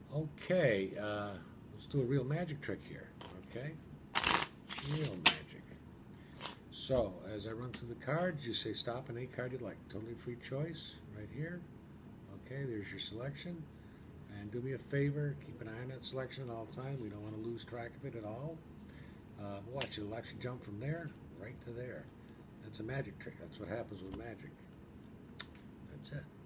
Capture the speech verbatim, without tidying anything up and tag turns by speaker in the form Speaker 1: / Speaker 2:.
Speaker 1: Okay, uh, let's do a real magic trick here, okay? Real magic. So, as I run through the cards, you say stop on any card you like. Totally free choice, right here. Okay, there's your selection. And do me a favor, keep an eye on that selection at all times. We don't want to lose track of it at all. Uh, watch, it'll actually jump from there right to there. That's a magic trick. That's what happens with magic. That's it.